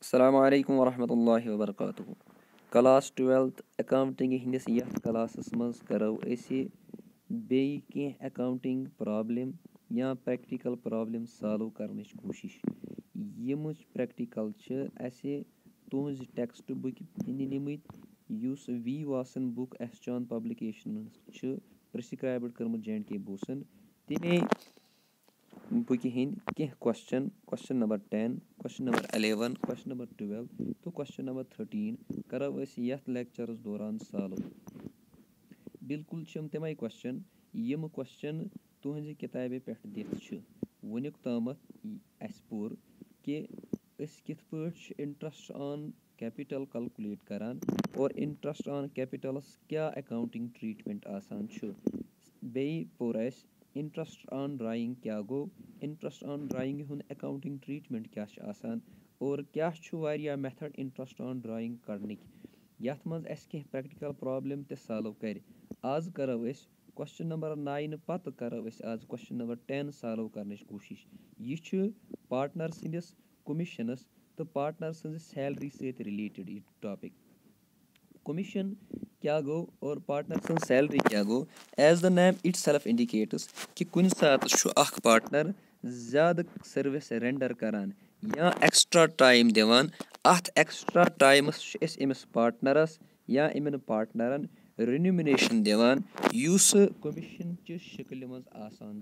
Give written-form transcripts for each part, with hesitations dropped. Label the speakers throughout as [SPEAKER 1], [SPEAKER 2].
[SPEAKER 1] Assalamu alaikum warahmatullahi wabarakatuh. Class 12th accounting hindis yat classes mans karo ase beyi keh accounting problem ya practical problem solve karnich koshish. Yemch practical ch ase tuhz textbook hindi nimit yus V Wasan book John publication ch prescribed karmut J&K Bosan teme book hind keh question number 10, question number 11, question number 12 to question number 13 karo ase yath lectures doran solve. बिल्कुल तमें question यम question तुहज किताबे पे दिख वनुक तामत पोर कि कित पे interest on capital calculate करान और इंटरेस्ट ऑन कैपिटलस क्या अकाउंटिंग ट्रीटमेंट आसान बे पोर इंटरेस्ट ऑन ड्राइंग क्या गो इंटरेस्ट ऑन ड्राइंग हुन अकाउंटिंग ट्रीटमेंट क्या आसान और क्या वारिया मेथड इंटरेस्ट ऑन ड्राइंग कड़निक यथ मज कह प्रैक्टिकल प्रॉब्लम ते सॉल्व कर आज करो क्वेश्चन नंबर 9 पत करो आज क्वेश्चन नंबर 10 सॉल्व करने कोशिश यह पार्टनर सिंदिस कमीशनस तो पार्टनर सज सैलरी सत रिलेटेड यह टॉपिक कमीशन क्या गो और पार्टनर सज सैलरी क्या गो as the name itself indicates कि कुन सात पार्टनर ज़्यादा सर्विस रेंडर करान या एक्स्ट्रा टाइम दिवान अथ एक्स्ट्रा टाइमस इमस पार्टनरस या इमन पार्टनरन रेन्यूमिनेशन दिवान युस कमीशन च शक्ल मज आसान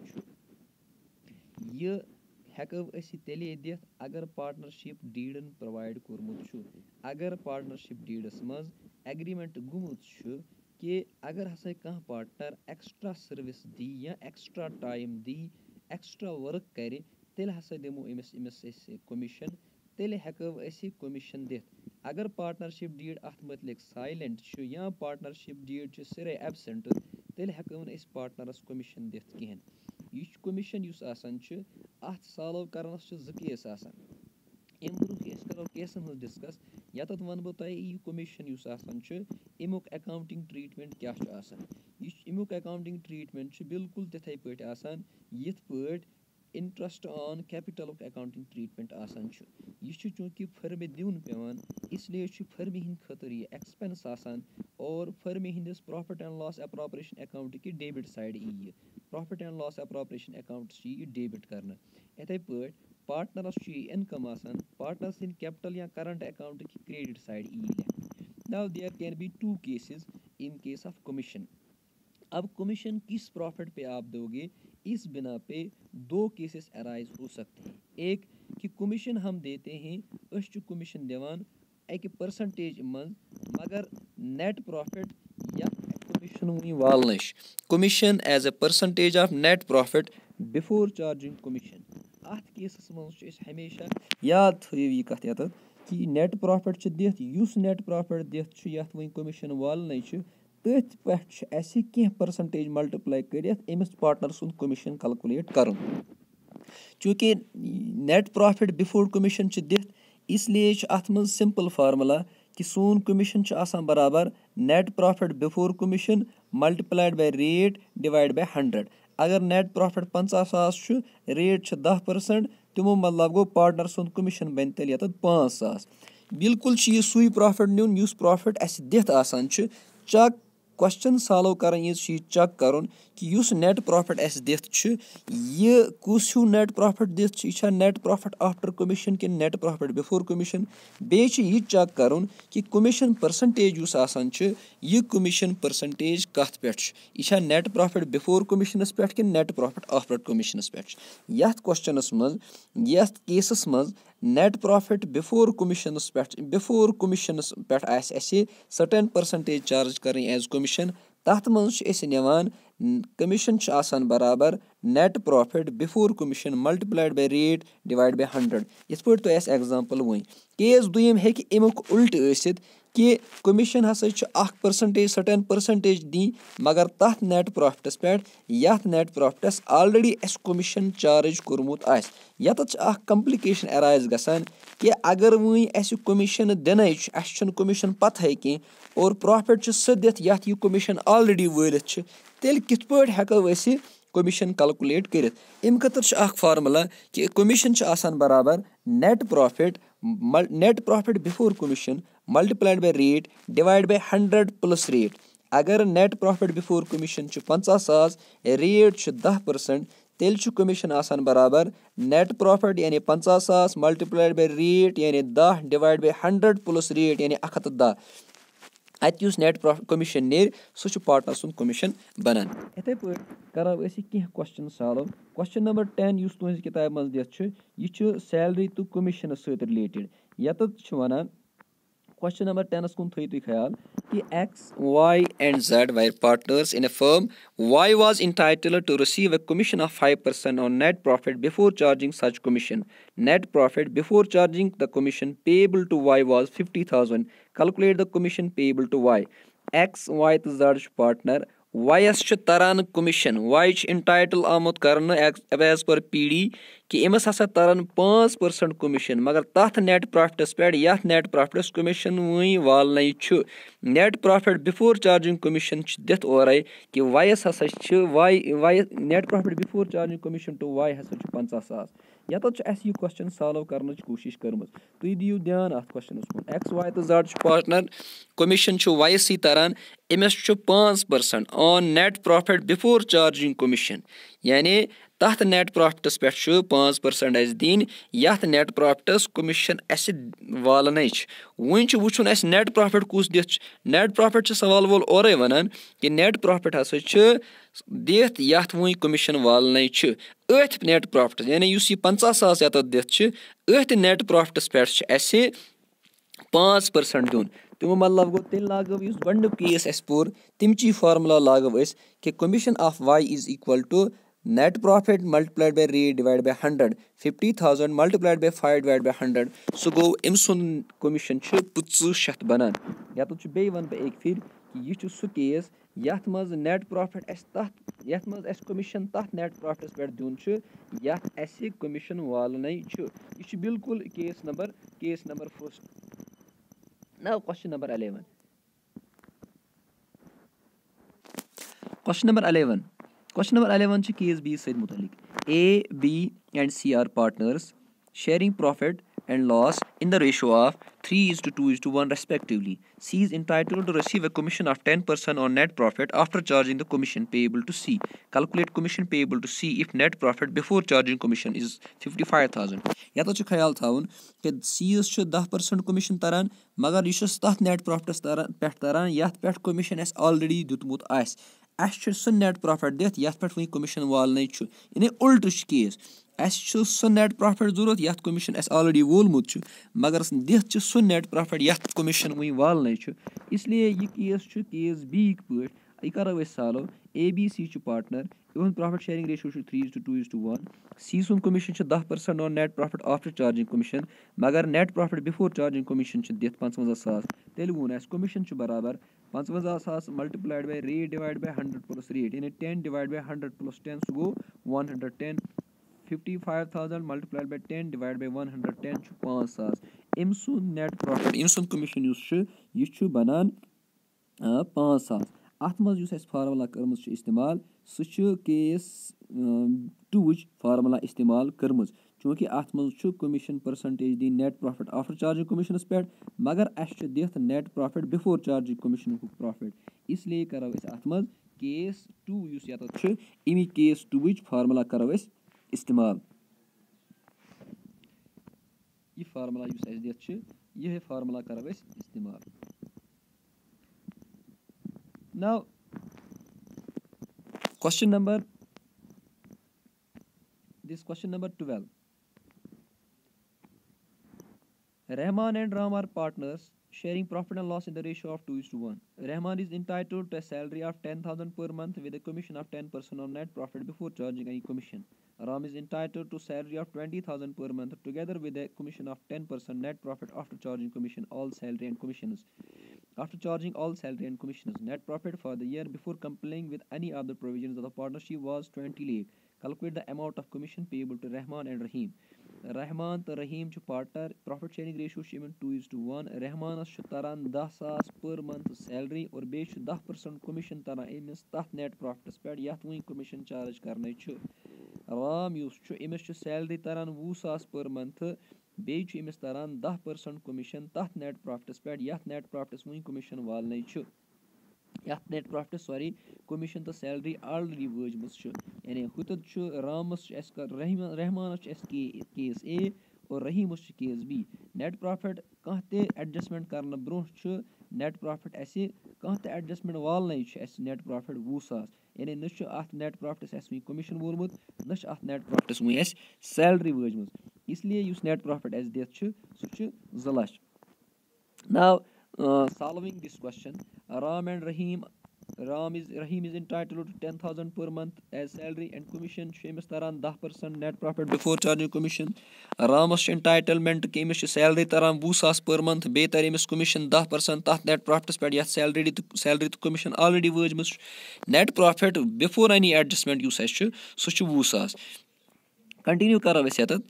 [SPEAKER 1] यह हेको तेले दिथ अगर पार्टनरशिप डीडन प्रोवाइड कोरमुत अगर पार्टनरशिप डीडस मज एग्रीमेंट गुमुत कि अगर हसा कह पार्टनर एक्स्ट्रा सर्विस दी या एक्स्ट्रा टाइम दी एक्स्ट्रा वर्क करे तेल हसा दिमो इमस कमीशन तेल हेको कमीशन दिथ अगर पार्टनरशिप डीड अत मतलब साइलेंट या पार्टनरशिप डीड सिरे एबसेंट तेल हेको पार्टनरस कमीशन दिथ कहें यह कमीशन अत सॉल्व करनस ज केस अम ब्रोह करो केसन हज डिस्कस यत वन बह तुह यह कमीशन अमुक अकाउंटिंग ट्रीटमेंट क्या अमुक अकाउंटिंग ट्रीटमेंट बिल्कुल तिथे पे यथ पे interest on capital accounting treatment आसान यह चूँकि फर्म दिन पेवान इसलिए फर्म हिंद खतर यह एक्सपेंस आसान और फर्म हिंदिस profit and loss appropriation account कि डेबिट साइड यह profit and loss appropriation account यह डेबिट करना इथे पे पार्टनरस इनकम आसान पार्टनर सिंद कैपिटल या करंट अकाउंट की credit side now there can be two cases in case of commission अब कमीशन किस प्रॉफिट पे आप दोगे इस बिना पे दो केसेस अराइज हो सकते हैं एक कि कमीशन हम देते हैं कमीशन दिवान एक परसेंटेज मज मगर नेट प्रॉफिट या कमीशन वही वाल नश commission as a percentage of net profit before charging commission अत केसस मज हमेशा याद थो यह कत यत कि नेट प्रॉफिट दिथ युस नेट प्रॉफिट दिथ यथ वही कमीशन वाल तथ पे कह परसेंटेज मल्टीप्लाई कर अमिस पार्टनर सुंद कमीशन कैलकुलेट कर चूँकि नेट प्रॉफिट बिफोर कमीशन दिथ इसलिए अत मज सिंपल फार्मूला कि सोन कमीशन बराबर net profit before commission multiplied by rate divide by 100 अगर नेट प्रॉफिट 50,000 रेट 10% तमो मतलब गो पार्टनर सुंद कमीशन बन तेल यत 5,000 बिल्कुल यह सुई प्रॉफिट नुन युस प्रॉफिट अस दिथ आसान चक क्वेश्चन सॉल्व कर चेक कर कि युस नेट प्रॉफिट अस दिथ यह कुछ हूँ नेट प्रॉफिट दिथ यह नेट प्रॉफिट आफ्टर कमीशन कि नेट प्रॉफिट बिफोर कमीशन बे चेक कर कि कमीशन परसेंटेज युस आसान यह कमीशन परसेंटेज कत पे यह नेट प्रॉफिट बिफोर कमीशनस पे कि नेट प्रॉफिट आफ्टर कमीशनस पे यथ क्वेश्चनस मज यथ केसस मज नेट प्रॉफिट बिफोर कमीशनस पे सर्टेन परसेंटेज चार्ज कर एज कमीशन तथ मज निवान कमीशन आसान बराबर net profit before commission multiplied by rate divide by 100 इथ पे तुह एग्जांपल वन केस दुयम हेकि अमुक उल्ट ऐसित कि कमीशन हसा परसेंटेज सर्टेन परसेंटेज दी मगर तथ नेट प्रॉफिटस पे यथ नेट प्रॉफिटस ऑलरेडी अस कमीशन चार्ज कोरमुत यत कम्प्लिकेशन अराइज गसान कि अगर वही अस कमीशन दिन अस कमीशन पता कह और प्रॉफिट सह दिथ यथ यह कमीशन ऑलरेडी वलित तेल कित पे हेको commission calculate करित अम खतर फार्मूला कि commission बराबर net profit before commission multiplied by rate divided by 100 plus rate अगर net profit before commission 50,000 rate 10% तेल commission बराबर net profit यानी 50,000 multiplied by rate यानी 10 divided by 100 plus rate यानी 110 अत नेट प्रॉफिट कमीशन नेर सह पार्टनर सुन commission बनान इथे पे करो कह क्वेश्चन सॉल्व क्वेश्चन नंबर 10 तुज किताब मज दिख सैलरी तो कमीशन सत रिलेटेड यत वन क्वेश्चन नंबर 10 कुन थो ख्याल कि X, Y and Z were partners in a firm. Y was entitled to receive a commission of 5% on net profit before charging such commission. Net profit before charging the commission payable to Y was 50,000. Calculate the commission payable to Y. X, Y to Z partner. वायस तरन commission Y entitle आमुत करने as पर PD कि अमस हसा तरन 5% commission मगर तथ net प्रॉफिटस पे यथ नेट प्रॉफिटस कमीशन वही वाल net profit before charging commission दिथ और कि वायस हसा Y net profit before charging commission to Y हसा 50,000 यत यह क्वेश्चन सॉल्व करने कोशिश कर्म तुम दियो ध्यान अत क्वेश्चन X, Y तो Z पार्टनर कमीशन वायस तरन अमस 5% on net profit before charging commission यानी तथ नेट प्रॉफिटस पे 5% दिन यथ नेट प्रॉफिटस कमीशन वालन वन वुन नेट प्रॉफिट कुस दिथ नेट प्रॉफिट सवाल वोल और वन कि नेट प्रॉफिट हसा दिथ यथ वो कमीशन वालन अथ नेट प्रॉफिट यानी 50,000 यत दिथ अथ नेट प्रॉफिटस पे 5% दुन तमो मतलब गो तेल लागो गोडनुक केस अस पोर तमची फार्मूला लागो कि commission of Y is equal to net profit multiplied by rate divided by 100 50,000 multiplied by 5 divided by 100 सो गो अम सुन कमीशन 2500 बनान या तो बे वन बह एक फिर कि यह सह केस यथ मज नेट प्रॉफिट यथ मज अस कमीशन तथ नेट प्रॉफिटस पे दुन यथ अस कमीशन वालन यह बिल्कुल case number first now question number 11 Question number 11 case B सद मुतलिक A, B and C are partners sharing profit and loss in the ratio of 3:2:1 respectively. C is entitled to receive a commission of 10% on net profit after charging the commission payable to C. Calculate commission payable to C if net profit before charging commission is 55,000. यत ख्याल थवन कि C 10% commission तरन मगर यह तथ net profit पे तरन यथ पे commission ऑलरेडी दितमुत सह नेट प्रॉफिट दिथ यथ पे वही कमीशन वालन यानी उल्ट केस सह नेट प्रॉफिट जरूरत यथ कमीशन ऑलरेडी वोलमुत मगर दिथ सह नेट प्रॉफिट यथ कमीशन वही वालन इसलिए यह केस B पे यह करो सॉल्व ABC पार्टनर इहद प्रॉफिट शेयरिंग रेशियो 3:2:1 C सुन commission 10% on net profit after charging commission मगर net profit before charging commission दिथ 55,000 तेल वोन कमीशन बराबर 55,000 multiplied by rate divided by 100 plus rate यानी 10 divided by 100 plus 10 सो गो 110 55,000 multiplied by 10 divided by 110 5,000 अम सुन नेट प्रॉफिट अम सुन कमीशन यह बनान 5,000 अत मज फार्मूला कर्म इस्तेमाल सह केस 2 फार्मूला इस्तेमाल कर्म चूँकि अत मज कमीशन परसेंटेज दी net profit after charging commission पे मगर अस दिथ net profit before charging commission profit इसलिए करो अत मज केस 2 यत अमी केस 2 फार्मूला करो इस्तेमाल यह फार्मूला दिथ यह फार्मूला करो इस्तेमाल Now, question number 12. Rahman and Ram are partners sharing profit and loss in the ratio of 2:1. Rahman is entitled to a salary of 10,000 per month with a commission of 10% on net profit before charging any commission. Ram is entitled to salary of 20,000 per month together with a commission of 10% net profit after charging commission all salary and commissions. After charging all salary and commissions, net profit for the year before complying with any other provisions of the partnership was 20 lakh. Calculate the amount of commission payable to Rahman and Rahim. Rahman तो Rahim partner profit sharing ratio 2:1 रहमानस तरान 10,000 per month salary और बे 10% commission तरान Amish तथ net प्रॉफिटस पे यथ वही commission charge कर राम अमिस सैलरी तरान 20,000 पर मंथ बे अमिस तरान 10% कमीशन तथ नेट प्रॉफिटस पे यथ नेट प्रॉफिटस वही कमीशन वाल यथ नेट प्रॉफिट सॉरी कमीशन तो सैलरी ऑलरेडी वजम यानी हुत रामस रहमानस केस ए और रहीमस केस बी नेट प्रॉफिट कह एडजस्टमेंट करने ब्रो नेट प्रॉफिट कह एडजस्टमेंट वाल नेट प्रॉफिट 20,000 यानी न अत नेट प्रॉफिटस वही कमीशन वोलमुत न अत नेट प्रॉफिटस वही सैलरी वजम इसलिए नेट प्रॉफिट दिथ सह 2 lakh now solving this question Ram and Rahim is entitled to 10,000 per month as salary and commission shemis taran 10% net profit before charging commission Ramas entitlement kemis salary taran 20,000 per month be tarimis commission 10% tath net profits pe yath salary to commission already wajmus net profit before any adjustment use so 20,000 continue karo yatat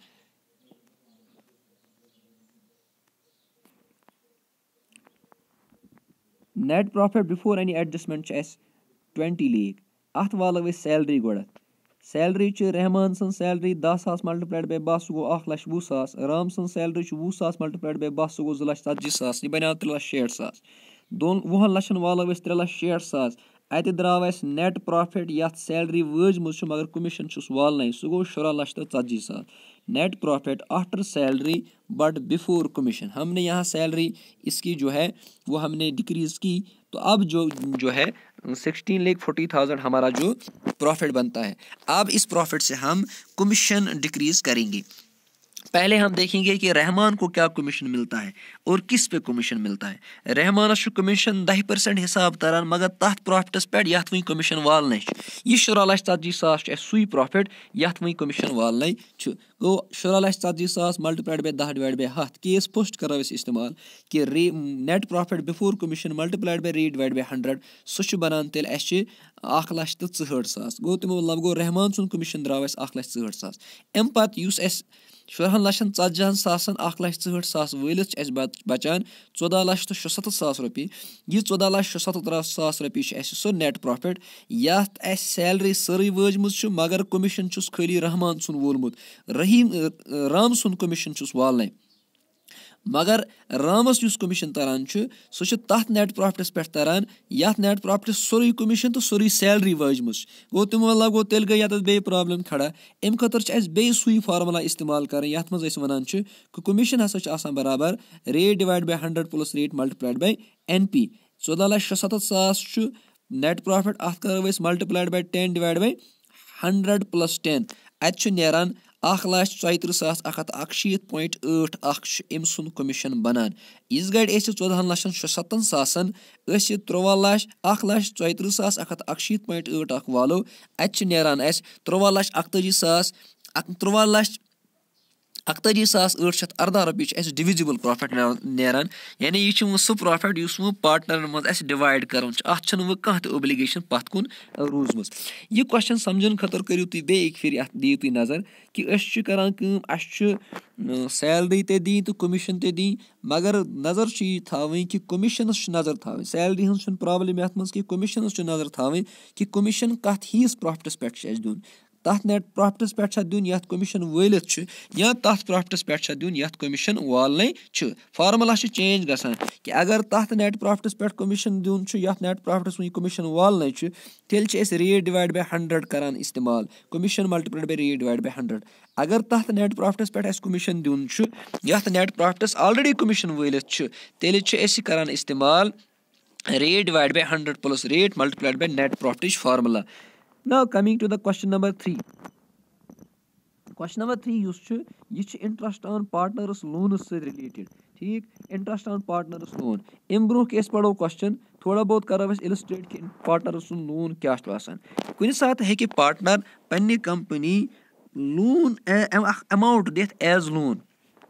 [SPEAKER 1] net profit before any adjustment 20 lakh अत वालो salary गोडत salary Rahman सन salary 10,000 multiplied by 10 सह गो 1,20,000 राम सन salary 20,000 multiplied by 10 सह गो 2,40,000 यह बनो 3,60,000 20 लक्षन वालो 3,60,000 अत द्राव नेट प्रॉफिट यथ सैलरी वजम मगर कमीशन वाल सह गो 17,40,000 net profit after salary but before commission हमने यहाँ सैलरी इसकी जो है वो हमने डिक्रीज की तो अब जो है 16,40,000 हमारा जो प्रॉफिट बनता है अब इस प्रॉफिट से हम कमीशन डिक्रीज करेंगे पहले हम देखेंगे कि रहमान को क्या कमीशन मिलता है और किस पे कमीशन मिलता है रहमानस कमीशन 10% हिसाब तरन मगर तथ प्रॉफिटस पे यथ वही कमीशन वाल यह 17,40,000 सुई प्रॉफिट यथ वही कमीशन वाल गो 17,40,000 multiplied by 10 divide by 100 case पोस्ट करो इस्तेमाल कि net profit before commission multiplied by rate divide by 100 सह बनान तेल 1,64,000 गो तमो मतलब गो रहमान सुन कमीशन द्राव 1,64,000 अम पत युस 14,40,000 1,64,000 वलित बचान 14,67,000 रुपये यह 14,67,000 रुपये सो नेट प्रॉफिट यथ सैलरी सारी वजम मगर कमीशन खाली रहमान सुन वोलमुत राम सुन कमीशन वाल मगर रामस कमीशन तरन सह तथ नेट प्रॉफिटस पे तरन यथ नेट प्रॉफिटस सोरी कमीशन तो सोरी सैलरी वजम गो तम मतलब गो तेल गई ये बे प्रॉब्लम खड़ा अम खतर बे सुई फार्मूला इस्तेमाल कर यथ मज वन कमीशन हसा बराबर rate divide by 100 plus rate multiplied by NP 14,67,000 net profit अत करो multiplied by 10 divide by 100 plus 10 अत नेरान 1,34,161.81 अम सुन कमीशन बनान इस गड़ 14,67,000 13,34,161.81 वालो अत नेरान 13,41,818 रुपये डिविजिबल प्रॉफिट नेरान यानी यह सह प्रॉफिट वो पार्टनर मज डिवाइड कर अत कह ओब्लिगेशन पत कुन रूजम यह क्वेश्चन समझन खतर करू तुम बे एक फिर दियो तुम नजर कि सैलरी ते दी तो कमीशन ते दी मगर नजर थी कि कमीशनस नजर थी सैलरी हज प्रॉब्लम ये मज कि कमीशनस नजर थी कि कमीशन कत हीस प्रॉफिटस पे दिन तथ नेट प्रॉफिटस पे दिन यथ कमीशन वलित या तथ प्रॉफिटस पे दिन यथ कमीशन वाल फार्मूला चेंज गसान कि अगर तथ नेट प्रॉफिटस पे कमीशन दिन यथ नेट प्रॉफिटस वही कमीशन वाल तेल रेट डिवाइड बाय 100 करान इस्तेमाल commission multiplied by rate divide by 100 अगर तथ नेट प्रॉफिटस पे कमीशन दिन यथ नेट प्रॉफिटस ऑलरेडी कमीशन वलित तेल करान इस्तेमाल rate divide by 100 plus rate multiplied by net profit formula Now coming to the question number 3. Question number 3 यह interest on partners loans से related ठीक interest on partners loan अम ब्रो कि पढ़ो question थोड़ा बहुत करो illustrate कि partners लोन क्या कुछ साथ है कि partner पन्नी कंपनी लोन amount दिथ as loan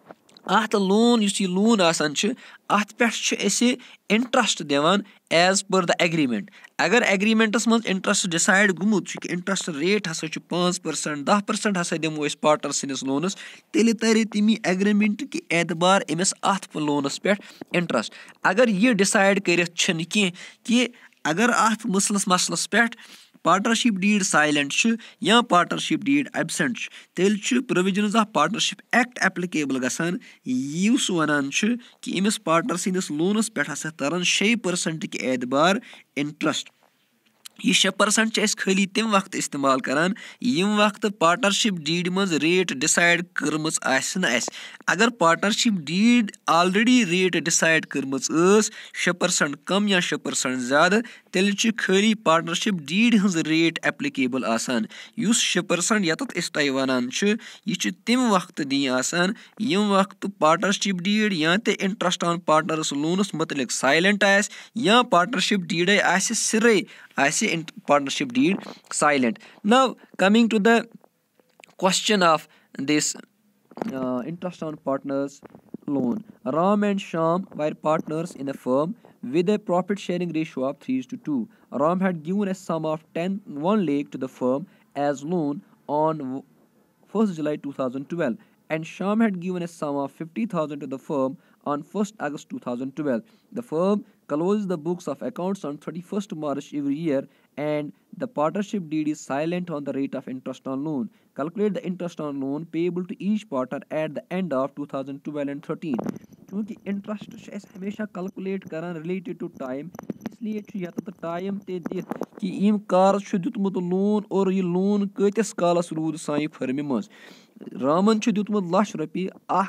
[SPEAKER 1] اَتھ لون یُس یہِ لون آسان چھِ اَتھ پٮ۪ٹھ چھِ أسۍ اِنٹرٛسٹ دِوان ایز پٔر دَ ایگریٖمٮ۪نٛٹ. اگر ایگریٖمٮ۪نٛٹَس منٛز اِنٹرٛسٹ ڈِسایڈ گوٚمُت چھُ کہِ اِنٹرٛسٹ ریٹ ہسا چھُ 5%, 10% ہسا دِمو أسۍ پاٹنر سٕنٛدِس لونَس, تیٚلہِ تَرِ تَمی ایگریٖمٮ۪نٛٹ کہِ اعتبار أمِس اَتھ لونَس پٮ۪ٹھ اِنٹرٛسٹ. اگر یہِ ڈِسایڈ کٔرِتھ چھِنہٕ کینٛہہ کہِ اگر اَتھ مسلَس پٮ۪ٹھ پاٹنرشِپ ڈیٖڈ سایلنٹ چھُ یا پاٹنرشِپ ڈیٖڈ ایبسنٹ چھُ, تیٚلہِ چھُ پروِجنز آف پاٹنرشِپ ایکٹ ایپلِکیبل گژھان, یُس وَنان چھُ کہِ أمِس پاٹنر سٕنٛدِس لونَس پٮ۪ٹھ ہسا ترن 6% کہِ اعتبار اِنٹرسٹ. یہِ 6% چھِ أسۍ خٲلی تَمہِ وقتہٕ اِستعمال کران ییٚمہِ وقتہٕ پاٹنرشِپ ڈیٖڈِ منٛز ریٹ ڈِسایڈ کٔرمٕژ آسہِ نہٕ اَسہِ. اگر partnership deed already rate decide کٔرمٕژ ٲس 6% کم یا 6% زیادٕ, تیٚلہِ چھِ خٲلی پاٹنرشِپ ڈیٖڈِ ہٕنٛز ریٹ ایپلِکیبل آسان. یُس 6% ییٚتٮ۪تھ أسۍ تۄہہِ وَنان چھِ یہِ چھُ تَمہِ وقتہٕ دِنۍ آسان ییٚمہِ وقتہٕ پاٹنرشِپ ڈیٖڈ یا تہِ اِنٹرسٹ آن پاٹنرس لونَس مُتعلِق سایلنٹ آسہِ یا پاٹنرشِپ ڈیٖڈے آسہِ سِرے آسہِ partnership deed silent. Now coming to the question of this interest on partners loan. Ram and Shyam were partners in a firm with a profit sharing ratio of 3:2. Ram had given a sum of 1 lakh to the firm as loan on 1st July 2012 and Shyam had given a sum of 50,000 to the firm on 1st August 2012. The firm closes the books of accounts on 31st March every year and the partnership deed is silent on the rate of interest on loan. Calculate the interest on loan payable to each partner at the end of 2012 and 13. چوٗنٛکہِ interest چھُ اَسہِ ہمیشہ calculate کران related to time, اس لیے چھُ ییٚتٮ۪تھ time تہِ دِتھ کہِ ییٚمۍ کر چھُ دیُتمُت لون اور یہِ لون کۭتِس کالس روٗد سانہِ فٔرمہِ منٛز. رامن چھُ دیُتمُت ₹1,00,000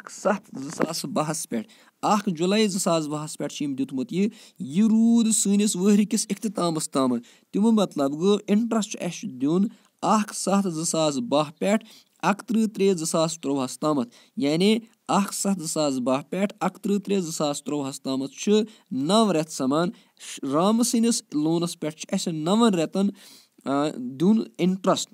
[SPEAKER 1] 1/7/2012 پٮ۪ٹھ. 1 جُلاے 2012 پٮ۪ٹھ چھُ أمۍ دیُتمُت یہِ روٗد سٲنِس ؤہرِکِس اختتامس تامَتھ. تَمیُک مطلب گوٚو اِنٹرسٹ چھُ اَسہِ دیُن 1/7/2012 پٮ۪ٹھ 31/3/2023 تامَتھ, یعنی 1/7/2012 پٮ۪ٹھ 31/3/2023 تامَتھ چھُ 9 رٮ۪تھ سَمان. رامہٕ سٕنٛدِس لونَس پٮ۪ٹھ چھُ اَسہِ 9 رٮ۪تن دیُن اِنٹرسٹ.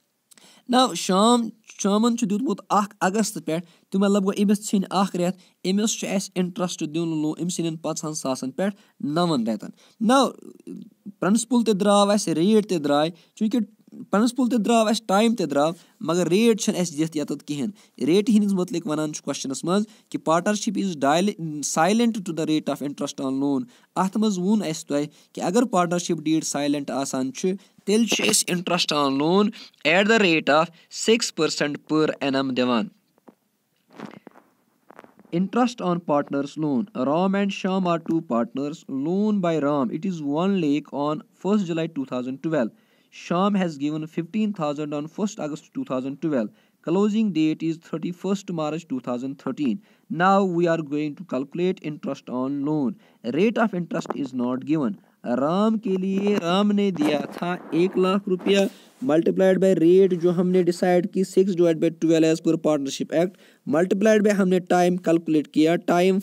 [SPEAKER 1] نو شامن چھُ دیُتمُت 1 اگست پٮ۪ٹھ, تہٕ مطلب گوٚو أمِس ژھیٚنہِ 1 رٮ۪تھ. أمِس چھُ اَسہِ اِنٹرسٹ دیُن أمۍ سٕنٛدٮ۪ن 50,000 پٮ۪ٹھ 9 رٮ۪تن. نو پرنسپل تہِ درٛاو اَسہِ, ریٹ تہِ درٛاے, چوٗنٛکہِ پرنسپل تہِ درٛاو اَسہِ, ٹایم تہِ درٛاو, مگر ریٹ چھنہٕ اَسہِ دِتھ ییٚتٮ۪تھ کِہینۍ. ریٹہِ ہِنٛدِس مُتعلِق وَنان چھُ کوسچنس منٛز کہِ partnership is silent to the rate of interest on loan. اَتھ منٛز ووٚن اَسہِ تۄہہِ کہِ اگر پاٹنرشِپ ڈیٖڈ سایلنٹ آسان چھُ تیٚلہِ چھُ أسۍ interest on loan at the rate of 6% per annum دِوان. Interest on partners loan. Ram and Shyam are two partners. Loan by Ram, it is 1 lakh on 1st July 2012. Shyam has given 15,000 on 1st August 2012. Closing date is 31st March 2013. Now we are going to calculate interest on loan. Rate of interest is not given. Ram के लिए राम ने दिया था 1 लाख रुपया multiplied by rate जो हमने decide की 6/12 as per partnership act, multiplied by हमने टाइम कैलकुलेट किया, time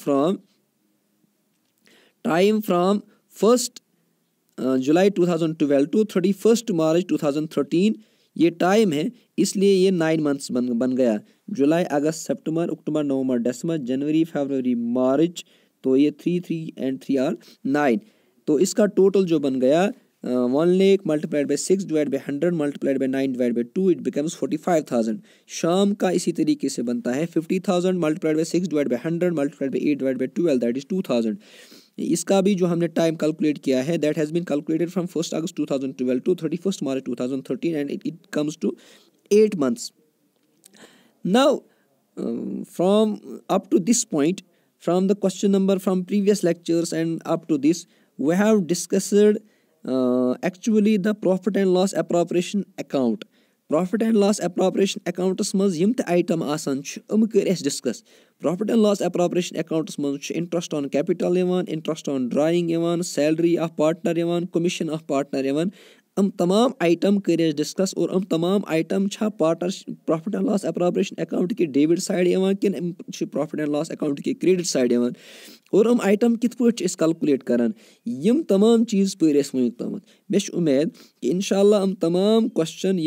[SPEAKER 1] from 1st July 2012 to 31st March 2013. ये टाइम है, इसलिए ये 9 मंथ्स बन गया. जुलाई, अगस्त, सितंबर, अक्टूबर, नवंबर, दिसंबर, जनवरी, फरवरी, मार्च, तो ये 3 and 3 are 9. तो इसका टोटल जो बन गया 1 lakh multiplied by 6 divide by 100 multiplied by 9 divide by 2, it becomes 45,000. Shyam का इसी तरीके से बनता है 50,000 multiplied by 6 divide by 100 multiplied by 8 divide by 12, that is 2,000. इसका भी जो हमने टाइम कैलकुलेट किया है that has been calculated from 1st August 2012 to 31st March 2013 and it comes to 8 months. Now from up to this point, from the question number from previous lectures and up to this, we have discussed actually the profit and loss appropriation account. Profit and loss appropriation accountس منٛز یِم تہِ item آسان چھِ یِم کٔرۍ اَسہِ discuss. Profit and loss appropriation accountس منٛز چھُ interest on capital یِوان, interest on drawing یِوان, salary of partner یِوان, commission of partner یِوان. तमाम आइटम कर डिस्कस और तमाम आइटम छा पार्टर profit and loss appropriation account के डेबिट साइड किन प्रॉफिट एंड लॉस अकाउंट के क्रेडिट साइड और आइटम कित पे कैलकुलेट करान यम तमाम चीज़ पर वन तम मे उम्मीद कि इंशाल्लाह तमाम क्वेश्चन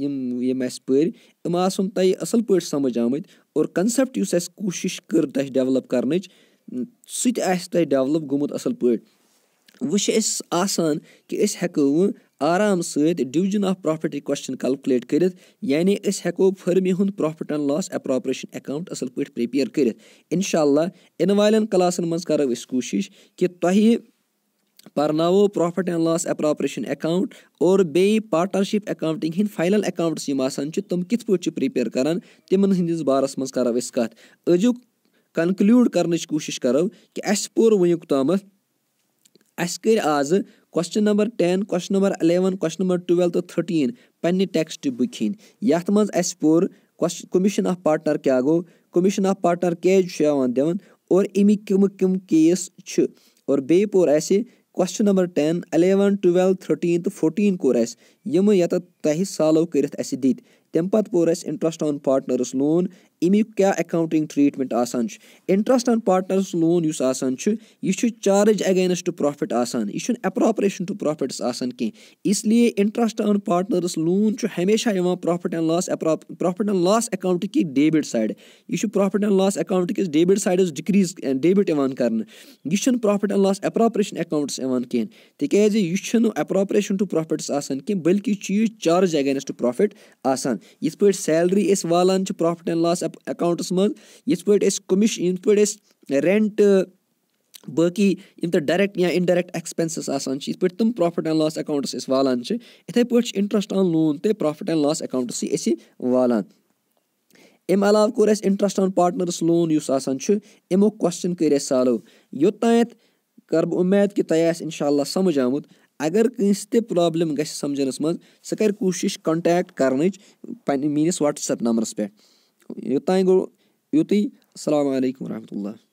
[SPEAKER 1] पर तय असल पे समझ आमत और कंसेप्ट कोशिश कर तह डेवलप कर सह डेवलप गोमुत असल पे वो आसान कि हेको आराम सहित division of profit question calculate कर यानी हेको फर्म हुंद profit and loss appropriation account असल पे प्रिपेयर कर इंशाल्लाह इन वालन क्लासन मज करो कोशिश कि तह परनावो profit and loss appropriation account और बे पार्टनरशिप अकाउंटिंग हिंद फाइनल अकाउंट्स तम कित पे प्रिपेयर करान तिमन हंदिस बारस मज करो कत अजु कनक्लूड करने कोशिश करो कि पोर वनुक तम कर आज question number 10 question number 11 question number 12 तो 13 पन्ने टेक्स्ट बुक हिंद यथ मज पोर कमीशन ऑफ पार्टनर क्या गो कमीशन ऑफ पार्टनर कैज दिवन और अमिक किम केस और बे पोर क्वेश्चन नंबर 10 11 12 13 तो 14 कोर यम यत तह सॉल्व कर दित तम पत पोर इंटरेस्ट ऑन पार्टनर्स लोन अमिक क्या अकाउंटिंग ट्रीटमेंट आसान इंटरेस्ट ऑन पार्टनर्स लोन यह चार्ज अगेंस्ट प्रॉफिट आसान यह एप्रोप्रिएशन टू प्रॉफिट्स आसान कह इसलिए इंटरेस्ट ऑन पार्टनर्स लोन हमेशा प्रॉफिट एंड लॉस अकाउंट की डेबिट साइड यह प्रॉफिट एंड लॉस अकाउंट किस डेबिट साइड डिक्रीज डेबिट कर यह profit and loss appropriation accounts कह तिकाज यह एप्रोप्रिएशन टू प्रॉफिट्स आसान कह बल्कि चीज चार्ज अगेंस्ट प्रॉफिट आसान यिथ पे सैलरी वालान प्रॉफिट एंड लॉस अकाउंट्स मज यिथ पे कमीशन यिथ पे रेंट बाकी डायरेक्ट या इनडायरेक्ट एक्सपेंसेस आसान यिथ पे तुम प्रॉफिट एंड लॉस अकाउंट्स वालान इथे पे इंटरेस्ट ऑन लोन ते प्रॉफिट एंड लॉस अकाउंट्स वालान अम अलाव कोर इंटरेस्ट ऑन पार्टनर्स लोन अमो क्वेश्चन कर सॉल्व योतायत कर बह उम्मीद कि तह इंशाल्लाह समझ आमुत अगर कंस ते प्रॉब्लम गस समझनस मज सह कर कोशिश कांटेक्ट करनच मीनिस व्हाट्सएप नंबरस पे योतान गो युतुय अस्सलामु अलैकुम रहमतुल्लाह।